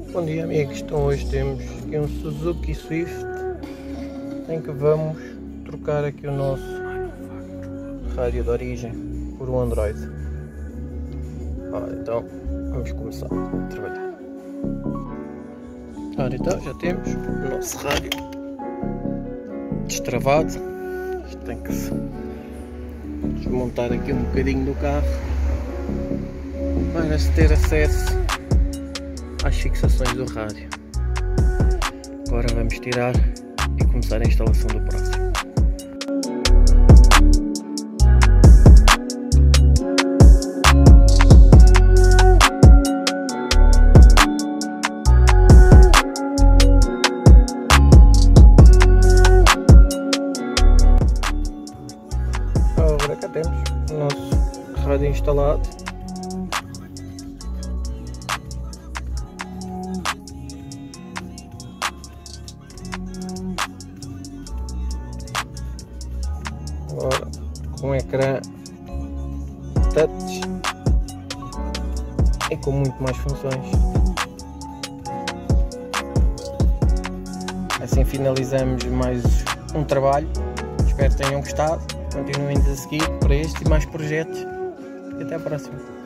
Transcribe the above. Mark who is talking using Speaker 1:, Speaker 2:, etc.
Speaker 1: Bom dia amigos, então hoje temos aqui um Suzuki Swift em que vamos trocar aqui o nosso rádio de origem por um Android. Ora, então vamos começar a trabalhar. Ora, então já temos o nosso rádio destravado. Isto tem que se desmontar aqui um bocadinho do carro para se ter acesso às fixações do rádio. Agora vamos tirar e começar a instalação do próximo. Agora cá temos o nosso rádio instalado. Agora com um ecrã touch e com muito mais funções. Assim finalizamos mais um trabalho. Espero que tenham gostado. Continuem a seguir para este e mais projetos. E até a próxima.